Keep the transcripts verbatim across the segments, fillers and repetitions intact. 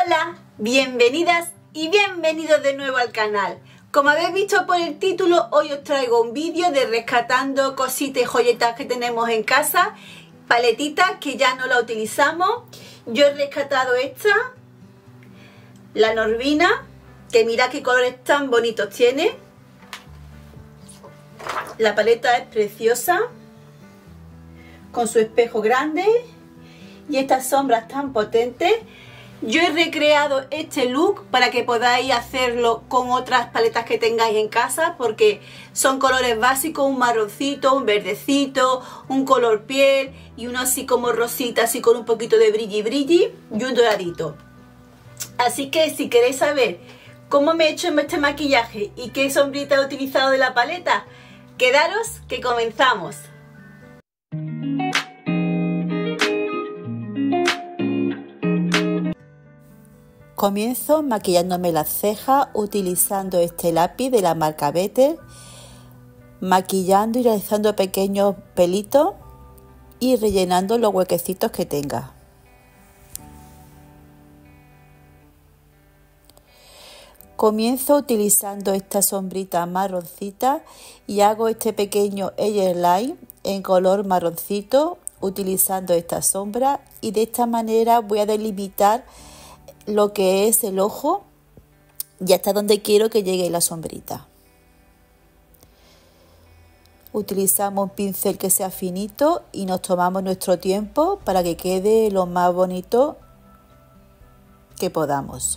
Hola, bienvenidas y bienvenidos de nuevo al canal. Como habéis visto por el título, hoy os traigo un vídeo de rescatando cositas y joyetas que tenemos en casa, paletitas que ya no la utilizamos. Yo he rescatado esta, la Norvina, que mirad qué colores tan bonitos tiene. La paleta es preciosa, con su espejo grande y estas sombras tan potentes. Yo he recreado este look para que podáis hacerlo con otras paletas que tengáis en casa, porque son colores básicos, un marroncito, un verdecito, un color piel y uno así como rosita, así con un poquito de brilli brilli y un doradito. Así que si queréis saber cómo me he hecho este maquillaje y qué sombrita he utilizado de la paleta, quedaros que comenzamos. Comienzo maquillándome las cejas utilizando este lápiz de la marca Better, maquillando y realizando pequeños pelitos y rellenando los huequecitos que tenga. Comienzo utilizando esta sombrita marroncita y hago este pequeño eyeliner en color marroncito utilizando esta sombra, y de esta manera voy a delimitar lo que es el ojo y hasta donde quiero que llegue la sombrita. Utilizamos un pincel que sea finito y nos tomamos nuestro tiempo para que quede lo más bonito que podamos.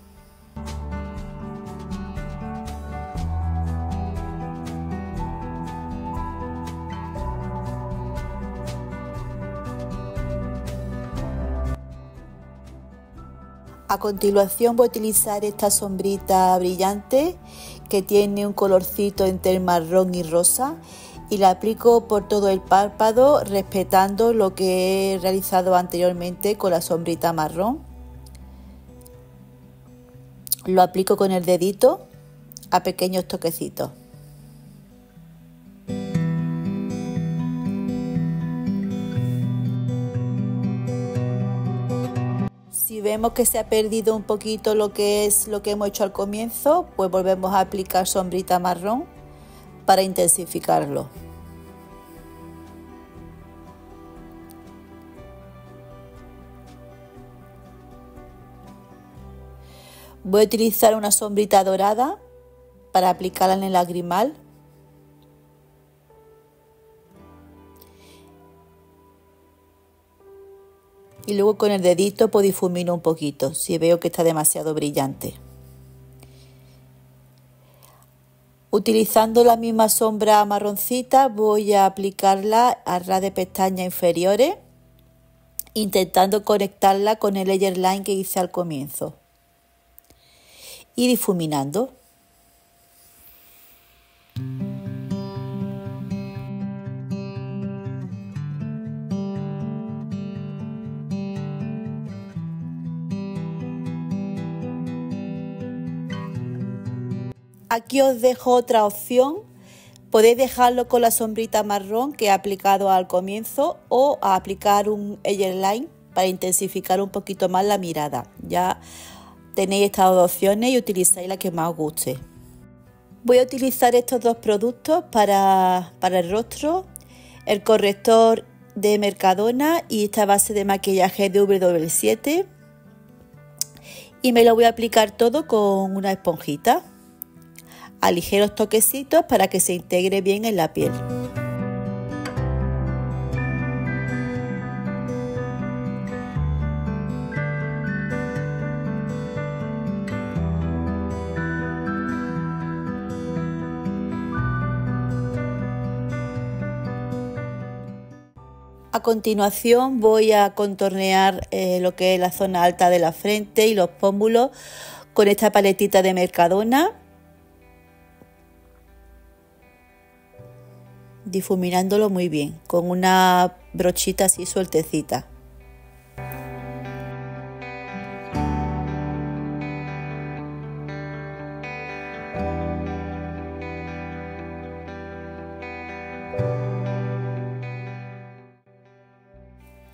A continuación voy a utilizar esta sombrita brillante que tiene un colorcito entre marrón y rosa y la aplico por todo el párpado, respetando lo que he realizado anteriormente con la sombrita marrón. Lo aplico con el dedito a pequeños toquecitos. Si vemos que se ha perdido un poquito lo que es lo que hemos hecho al comienzo, pues volvemos a aplicar sombrita marrón para intensificarlo. Voy a utilizar una sombrita dorada para aplicarla en el lagrimal. Y luego con el dedito pues difumino un poquito si veo que está demasiado brillante. Utilizando la misma sombra marroncita voy a aplicarla a ras de pestañas inferiores, intentando conectarla con el eyeliner que hice al comienzo. Y difuminando. Aquí os dejo otra opción, podéis dejarlo con la sombrita marrón que he aplicado al comienzo o a aplicar un eyeliner para intensificar un poquito más la mirada. Ya tenéis estas dos opciones y utilizáis la que más os guste. Voy a utilizar estos dos productos para, para el rostro, el corrector de Mercadona y esta base de maquillaje de W W siete, y me lo voy a aplicar todo con una esponjita a ligeros toquecitos para que se integre bien en la piel. A continuación voy a contornear eh, lo que es la zona alta de la frente y los pómulos con esta paletita de Mercadona, difuminándolo muy bien con una brochita así sueltecita.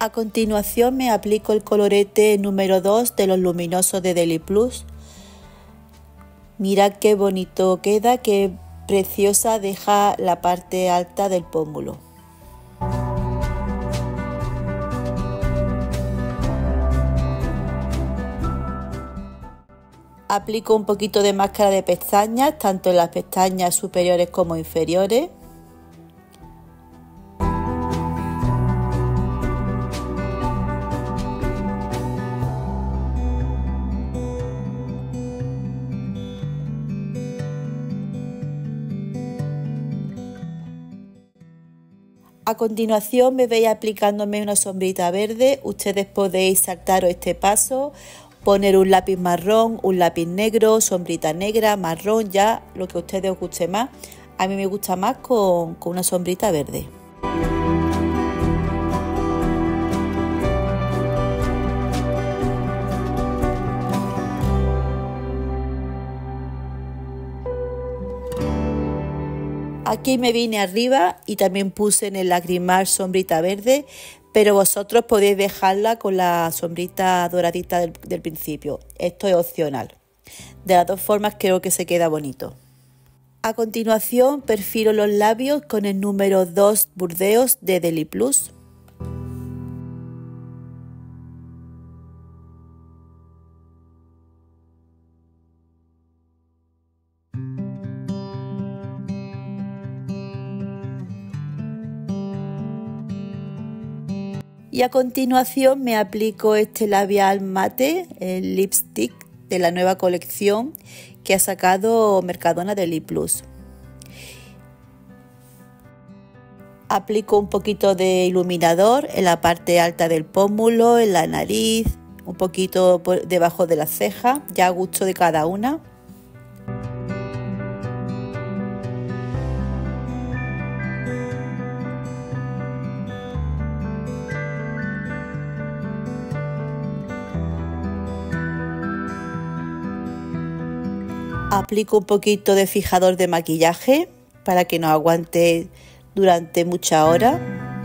A continuación me aplico el colorete número dos de los luminosos de Deli Plus. Mirad qué bonito queda, qué preciosa deja la parte alta del pómulo. Aplico un poquito de máscara de pestañas, tanto en las pestañas superiores como inferiores. A continuación me veis aplicándome una sombrita verde. Ustedes podéis saltaros este paso, poner un lápiz marrón, un lápiz negro, sombrita negra, marrón, ya lo que a ustedes os guste más. A mí me gusta más con, con una sombrita verde. Aquí me vine arriba y también puse en el lagrimal sombrita verde, pero vosotros podéis dejarla con la sombrita doradita del, del principio. Esto es opcional. De las dos formas creo que se queda bonito. A continuación perfilo los labios con el número dos Burdeos de Deli Plus. Y a continuación me aplico este labial mate, el lipstick de la nueva colección que ha sacado Mercadona Deli Plus. Aplico un poquito de iluminador en la parte alta del pómulo, en la nariz, un poquito por debajo de las cejas, ya a gusto de cada una. Aplico un poquito de fijador de maquillaje para que nos aguante durante muchas horas.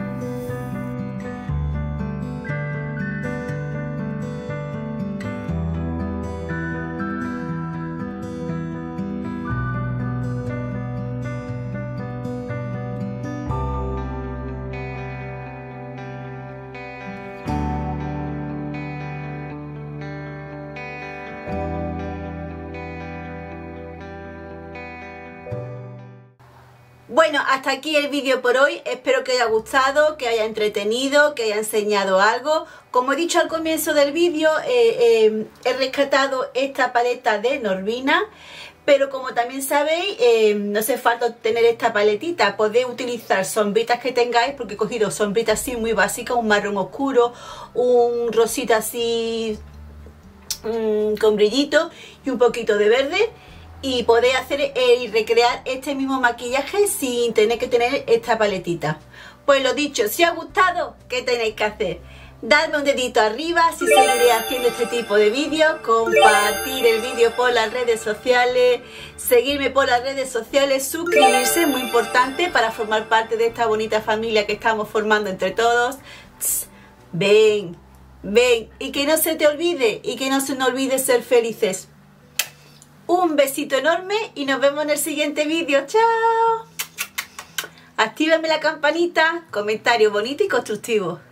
Bueno, hasta aquí el vídeo por hoy. Espero que haya gustado, que haya entretenido, que haya enseñado algo. Como he dicho al comienzo del vídeo, eh, eh, he rescatado esta paleta de Norvina, pero como también sabéis, eh, no hace falta tener esta paletita. Podéis utilizar sombritas que tengáis, porque he cogido sombritas así muy básicas, un marrón oscuro, un rosita así mmm, con brillito y un poquito de verde. Y podéis hacer eh, y recrear este mismo maquillaje sin tener que tener esta paletita. Pues lo dicho, si os ha gustado, ¿qué tenéis que hacer? Dadme un dedito arriba si seguiré haciendo este tipo de vídeos, compartir el vídeo por las redes sociales, seguirme por las redes sociales, suscribirse, muy importante para formar parte de esta bonita familia que estamos formando entre todos. Tss, ven, ven, y que no se te olvide, y que no se nos olvide ser felices. Un besito enorme y nos vemos en el siguiente vídeo. ¡Chao! Actívame la campanita, comentario bonito y constructivo.